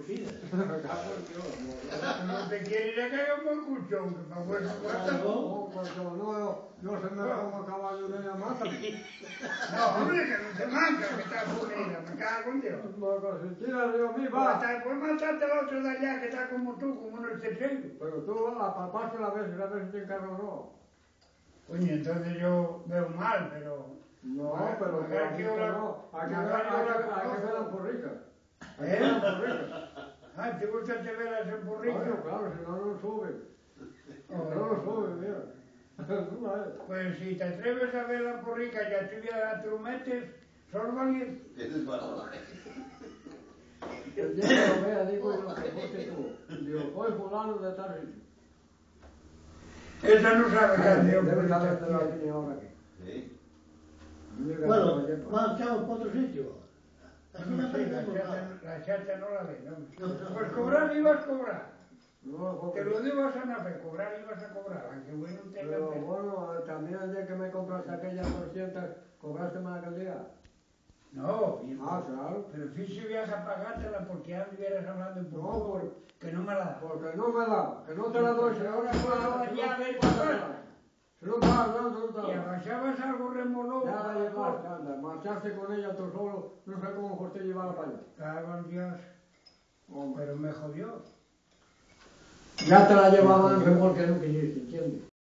fines. No te quiere ir a caer un buen colchón, que para bueno cuesta. No, colchón, no, yo se me pongo caballo de la mata. No, hombre, que no te manca, que está aburrida, me cago en Dios. Si tira Dios mío, va. Pues mataste al otro de allá que está como tú, como en el tercero. Pero tú apaparte la vez si te encargo o no. Coño, entonces yo veo mal, pero... No, pero aquí no. Hay que ver las porricas. Ah, ¿te gusta que veas en porricas? Claro, si no, no sube. No sube, mira. Pues si te atreves a ver la porrica y ya te lo metes, sos valiente. Eres malo. El día que lo vea, digo yo, que fuiste tú. Digo, soy fulano de tal sitio. Esa no sabe canción. Debe saber de la línea ahora aquí. Sí. Bueno, marchamos para otro sitio. Aquí no perdemos nada. La chata no la ve, ¿no? Pues cobrar ibas a cobrar. No, Te lo digo a Sana Fe, cobrar ibas a cobrar, aunque bueno tenga pero pena. bueno, también el día que me compraste aquella porcienta, ¿cobraste más aquel día? No, Claro. pero fíjate ibas a pagártela porque ya estuvieras hablando en poco, que no me la da. Porque no me da, que no te la doy, si ahora Ahora ya a ver pasar. Si no pagas, no te Y la agachabas algo remolón. Ya la llevaste, anda, marchaste con ella tú solo, no sé cómo fuiste llevarla para allá. Cago en Dios. Pero me jodió. Ya te la llevaban, porque no quisiste, ¿entiendes?